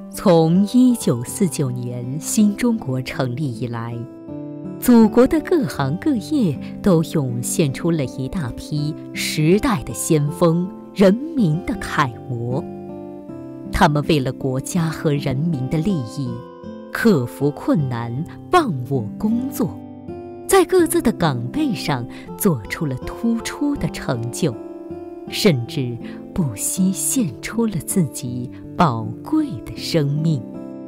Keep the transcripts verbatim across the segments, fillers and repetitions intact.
从一九四九年新中国成立以来，祖国的各行各业都涌现出了一大批时代的先锋、人民的楷模。他们为了国家和人民的利益，克服困难，忘我工作，在各自的岗位上做出了突出的成就，甚至不惜献出了自己宝贵的生命。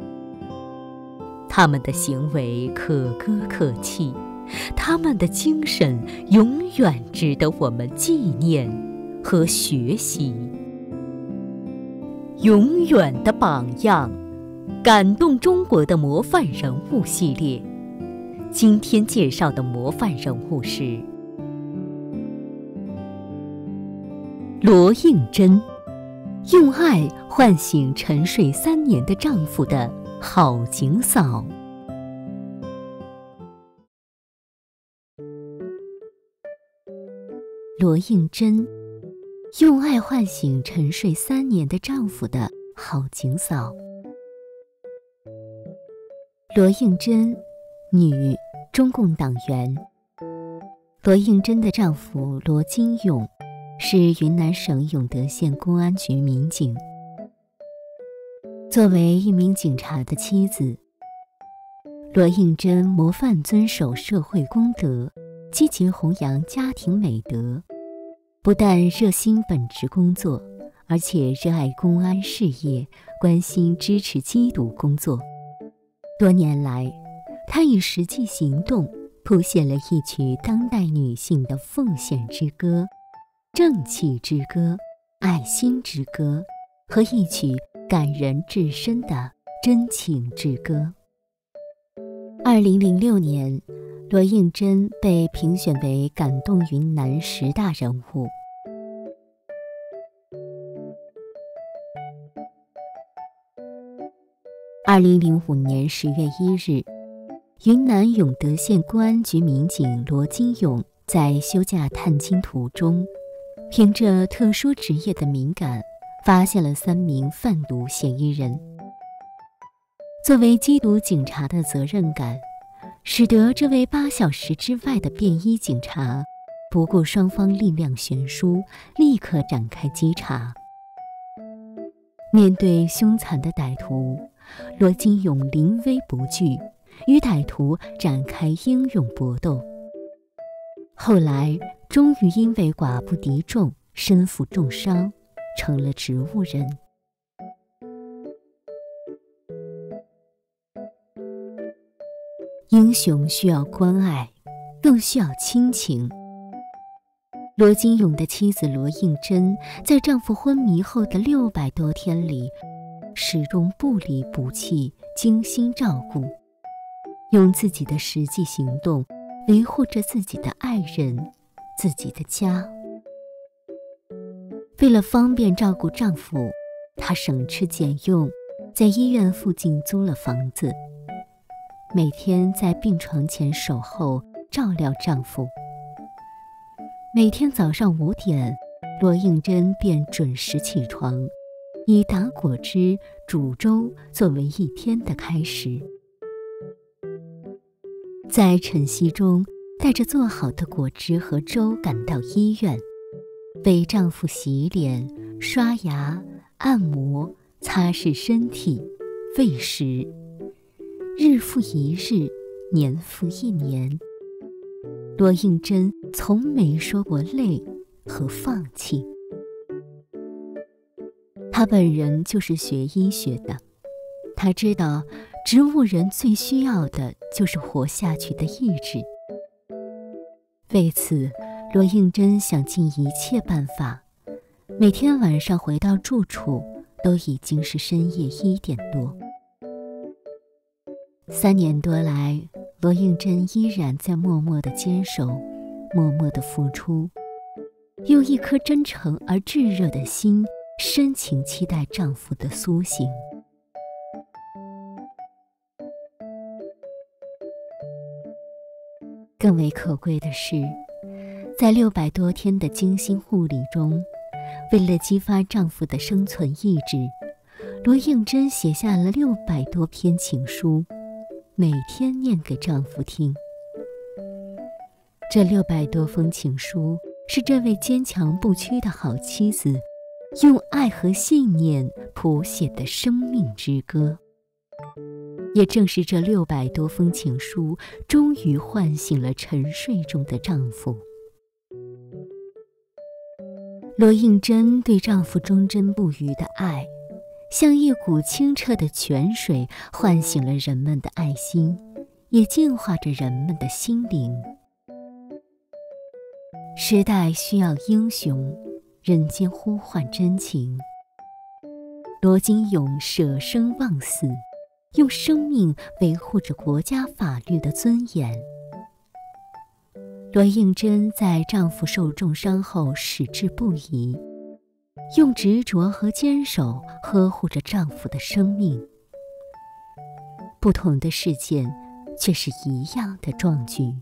他们的行为可歌可泣，他们的精神永远值得我们纪念和学习。永远的榜样，感动中国的模范人物系列。今天介绍的模范人物是罗应真，用爱唤醒沉睡三年的丈夫的好警嫂。罗应真，用爱唤醒沉睡三年的丈夫的好警嫂。罗应真，女，中共党员。罗应真的丈夫罗金勇是云南省永德县公安局民警。作为一名警察的妻子，罗应真模范遵守社会公德，积极弘扬家庭美德，不但热心本职工作，而且热爱公安事业，关心支持缉毒工作。多年来，她以实际行动谱写了一曲当代女性的奉献之歌、正气之歌、爱心之歌，和一曲感人至深的真情之歌。二零零六年，罗应真被评选为感动云南十大人物。二零零五年十月一日，云南永德县公安局民警罗金勇在休假探亲途中，凭着特殊职业的敏感，发现了三名贩毒嫌疑人。作为缉毒警察的责任感，使得这位八小时之外的便衣警察不顾双方力量悬殊，立刻展开稽查。面对凶残的歹徒，罗金勇临危不惧，与歹徒展开英勇搏斗。后来终于因为寡不敌众，身负重伤，成了植物人。英雄需要关爱，更需要亲情。罗金勇的妻子罗应真在丈夫昏迷后的六百多天里，始终不离不弃，精心照顾，用自己的实际行动维护着自己的爱人、自己的家。为了方便照顾丈夫，她省吃俭用，在医院附近租了房子，每天在病床前守候，照料丈夫。每天早上五点，罗应真便准时起床，以打果汁、煮粥作为一天的开始。在晨曦中，带着做好的果汁和粥赶到医院，为丈夫洗脸、刷牙、按摩、擦拭身体、喂食。日复一日，年复一年，罗应真从没说过累和放弃。她本人就是学医学的，她知道植物人最需要的就是活下去的意志。为此，罗应真想尽一切办法，每天晚上回到住处都已经是深夜一点多。三年多来，罗应真依然在默默地坚守，默默地付出，用一颗真诚而炙热的心，深情期待丈夫的苏醒。更为可贵的是，在六百多天的精心护理中，为了激发丈夫的生存意志， 罗应真写下了六百多篇情书，每天念给丈夫听。这六百多封情书是这位坚强不屈的好妻子用爱和信念谱写的生命之歌。也正是这六百多封情书，终于唤醒了沉睡中的丈夫。罗应真对丈夫忠贞不渝的爱，像一股清澈的泉水，唤醒了人们的爱心，也净化着人们的心灵。时代需要英雄，人间呼唤真情。罗金永舍生忘死，用生命维护着国家法律的尊严。罗应真在丈夫受重伤后矢志不移，用执着和坚守呵护着丈夫的生命。不同的事件，却是一样的壮举。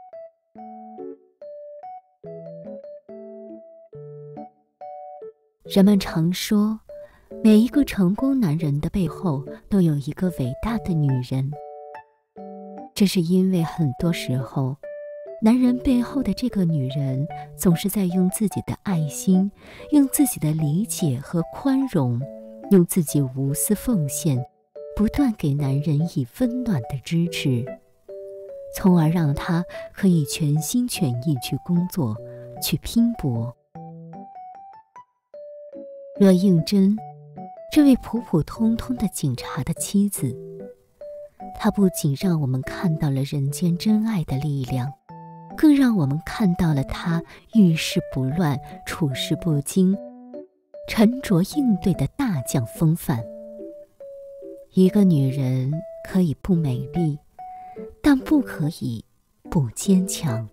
人们常说，每一个成功男人的背后都有一个伟大的女人。这是因为很多时候，男人背后的这个女人总是在用自己的爱心，用自己的理解和宽容，用自己无私奉献，不断给男人以温暖的支持，从而让他可以全心全意去工作，去拼搏。罗应真，这位普普通通的警察的妻子，她不仅让我们看到了人间真爱的力量，更让我们看到了她遇事不乱、处事不惊、沉着应对的大将风范。一个女人可以不美丽，但不可以不坚强。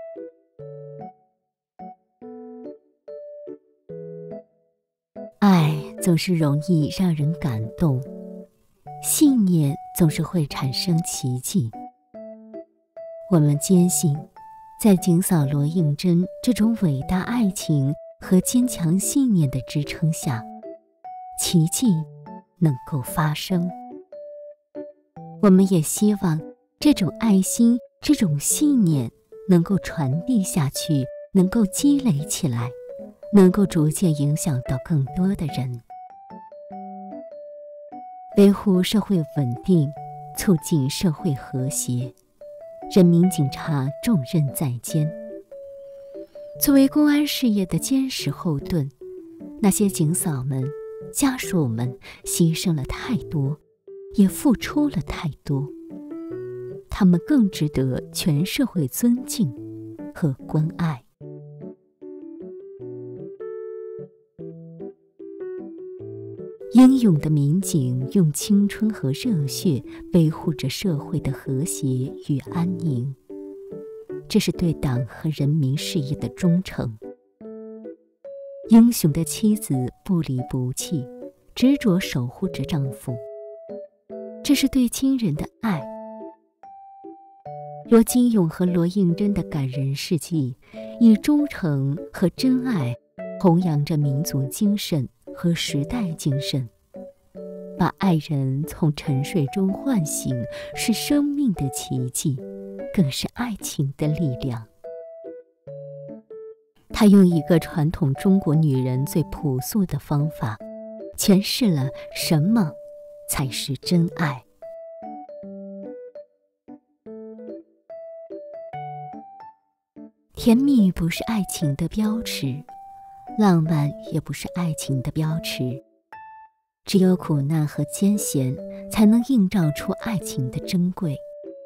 爱总是容易让人感动，信念总是会产生奇迹。我们坚信，在警嫂罗应真这种伟大爱情和坚强信念的支撑下，奇迹能够发生。我们也希望这种爱心、这种信念能够传递下去，能够积累起来，能够逐渐影响到更多的人。维护社会稳定，促进社会和谐，人民警察重任在肩。作为公安事业的坚实后盾，那些警嫂们、家属们牺牲了太多，也付出了太多，他们更值得全社会尊敬和关爱。英勇的民警用青春和热血维护着社会的和谐与安宁，这是对党和人民事业的忠诚。英雄的妻子不离不弃，执着守护着丈夫，这是对亲人的爱。罗金永和罗应真的感人事迹，以忠诚和真爱弘扬着民族精神和时代精神，把爱人从沉睡中唤醒，是生命的奇迹，更是爱情的力量。他用一个传统中国女人最朴素的方法，诠释了什么才是真爱。甜蜜不是爱情的标尺，浪漫也不是爱情的标尺，只有苦难和艰险才能映照出爱情的珍贵。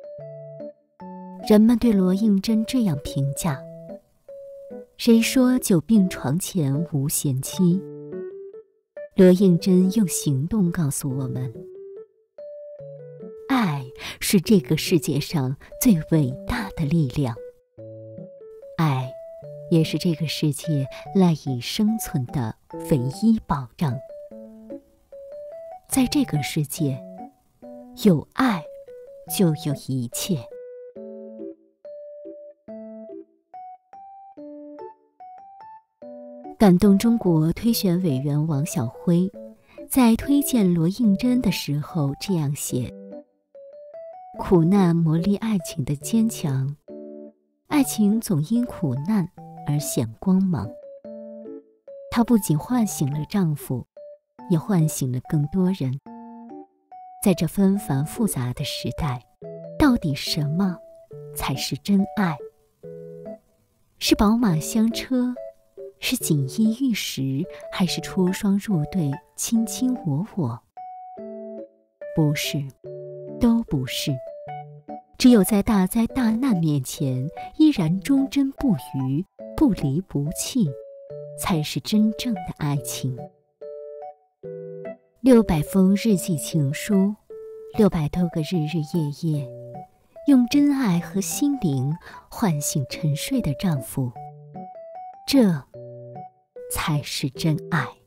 人们对罗应真这样评价：谁说久病床前无贤妻？罗应真用行动告诉我们，爱是这个世界上最伟大的力量，爱也是这个世界赖以生存的唯一保障。在这个世界，有爱就有一切。感动中国推选委员王晓辉在推荐罗应真的时候这样写：苦难磨砺爱情的坚强，爱情总因苦难而显光芒。它不仅唤醒了丈夫，也唤醒了更多人。在这纷繁复杂的时代，到底什么才是真爱？是宝马香车，是锦衣玉食，还是出双入对，卿卿我我？不是，都不是。只有在大灾大难面前依然忠贞不渝，不离不弃，才是真正的爱情。六百封日记情书，六百多个日日夜夜，用真爱和心灵唤醒沉睡的丈夫，这才是真爱。